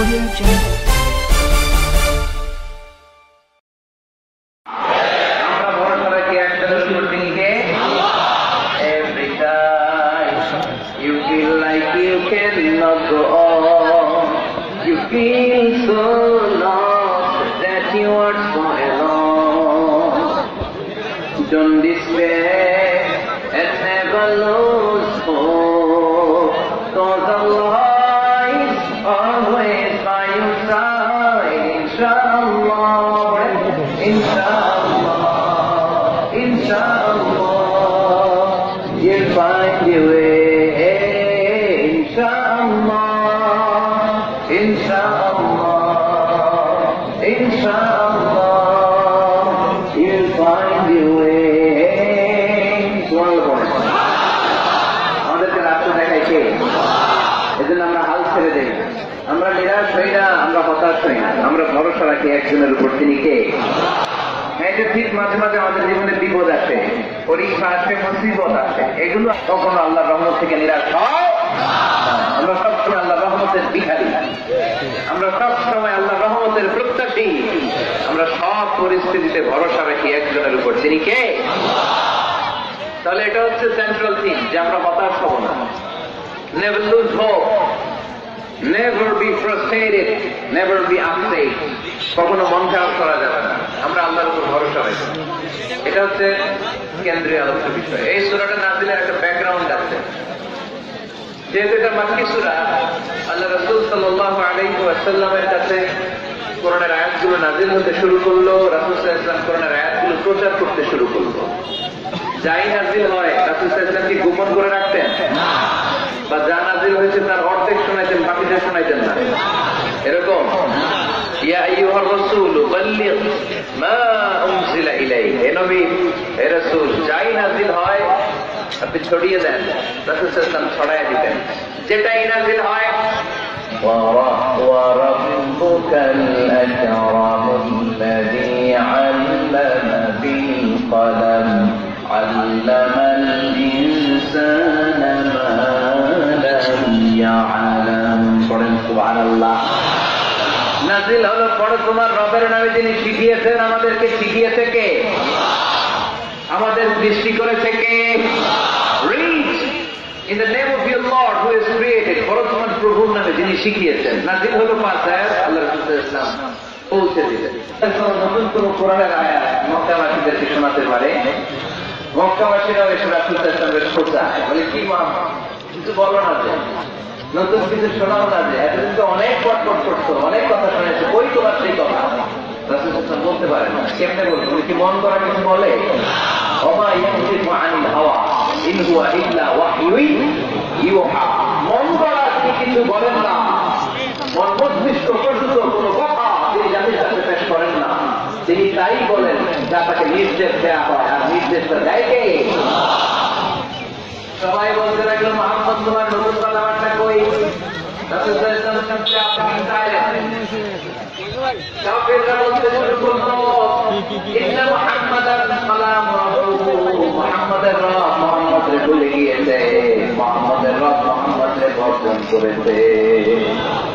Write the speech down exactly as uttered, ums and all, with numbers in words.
Audio Jungle. Every time you feel like you cannot go on, you feel so lost that you are so alone. Don't despair and never lose hope, 'cause Allah is always by your side. Inshallah, inshallah, inshallah, you'll find your way. Inshallah, inshallah, inshallah, you'll find your way. আমাদেরকে রাস্তা দেখায় কে? এজন্য আমরা হাল ছেড়ে দেই, আমরা নিরাশ হই না, আমরা হতাশ হই না, আমরা ভরসা রাখি একজনের উপর, তিনি কে? এই যে ঠিক মাঝে মাঝে আমাদের জীবনে বিপদ আসে, পরীক্ষা আসে, মুসিবত আসে, এগুলো কখনো আল্লাহর রহমত থেকে নিরাশ হয়। আমরা সবসময় আল্লাহর রহমতের ভিখারি, আমরা সবসময় আল্লাহর রহমতের প্রত্যাশী, আমরা সব পরিস্থিতিতে ভরসা রাখি একজনের উপর, তিনি কে? তাহলে এটা হচ্ছে সেন্ট্রাল থিম, যে আমরা হতাশ হব না। Never lose hope, never be frustrated, never be upset. কখনো মন খারাপ করা যাবে না, আমরা আল্লাহর উপর ভরসা রাখি। এটা হচ্ছে কেন্দ্রীয় আলোচ্য বিষয়। এই সূরাটা নাযিলের একটা ব্যাকগ্রাউন্ড আছে। যেহেতু এটা মাক্কি সূরা, আল্লাহ রাসূল সাল্লাল্লাহু আলাইহি ওয়াসাল্লামের কাছে কোরআনের আয়াতগুলো নাযিল হতে শুরু করলো, রাসূল সাল্লাল্লাহু আলাইহি ওয়াসাল্লাম কোরআনের আয়াতগুলো প্রচার করতে শুরু করলো। যাই নাযিল হয় রাসূল সাল্লাল্লাহু আলাইহি ওয়াসাল্লাম কি গোপন করে রাখতেন? বা যা নাযিল হয়েছে তার অর্ধেক শোনাইতেন, বাকিটা শোনাইতেন না, এরকম? ইয়া আইয়ুহার রাসূল বাল্লিগ মা উনজিলা ইলাইহি, হে নবী, হে রাসূল, যাই নাযিল হয় আপনি ছড়িয়ে দেন। রাসূল সাল্লাল্লাহু আলাইহি ওয়াসাল্লাম ছড়ায় দিতেন, যেটাই নাযিল হয়। ওয়া রাব্বুকাল আকরামুল্লাযী আল্লামা বিল কলম আল্লামাল ইনসানা মা লাম ইয়ালাম। পড়েন সুবহানাল্লাহ। নাযিল হলো পড়ো তোমার রবের নামে, যিনি শিখিয়েছেন, আমাদেরকে শিখিয়েছে কে? আমাদের সৃষ্টি করেছে কে? Read in the name of your Lord who has created, পড়ো তোমার প্রভুর নামে, যিনি শিখিয়েছেন। নাযিল হলো পাঁচ আয়াত, আল্লাহ রাসূল সাল্লাল্লাহু আলাইহি ওয়াসাল্লাম পৌঁছে দিলেন। নতুন কোন কোরআনের আয়াত মক্কাবাসীদেরকে শোনাতে পারে, মক্কাবাসীরাও এসে রাসূল সাল্লাল্লাহু আলাইহি ওয়াসাল্লামের খোঁজায়, বলে কি মুহাম্মদ কিছু বলো না, যে নতুন কিছু শোনাও না, যে এতদিন তো অনেক পটপট করছো, অনেক কথা শুনেছো, ওই তোমার সেই কথা। রাসূল সাল্লাল্লাহু আলাইহি ওয়াসাল্লাম বলতে পারে না, কেমনে বলবো? উনি কি মন করা কিছু বলে? ওমা ইয়ানতিকু আনিল হাওয়া ইন হুয়া ইল্লা ওয়াহয়ুন ইউহা। মন করা কিছু বলেন না, মন মস্তিষ্ক প্রসূত কোনো কথা তিনি জাতির কাছে পেশ করেন না, তিনি তাই বলেন যা তাকে নির্দেশ দেওয়া হয়। আর নির্দেশটা দেয় কে? সবাই বলতে লাগলো, মুহাম্মদ তোমার নতুন কালামাটা কই? রাসূল সাল্লাল্লাহু আলাইহি ওয়াসাল্লাম আপনি সাইলেন্ট। কাফেররা বলতে শুরু করলো, ইন্না মুহাম্মাদান কালামুহু, মুহাম্মাদের রব মুহাম্মদকে ভুলে গিয়েছে, মুহাম্মাদের রব মুহাম্মদকে বর্জন করেছে।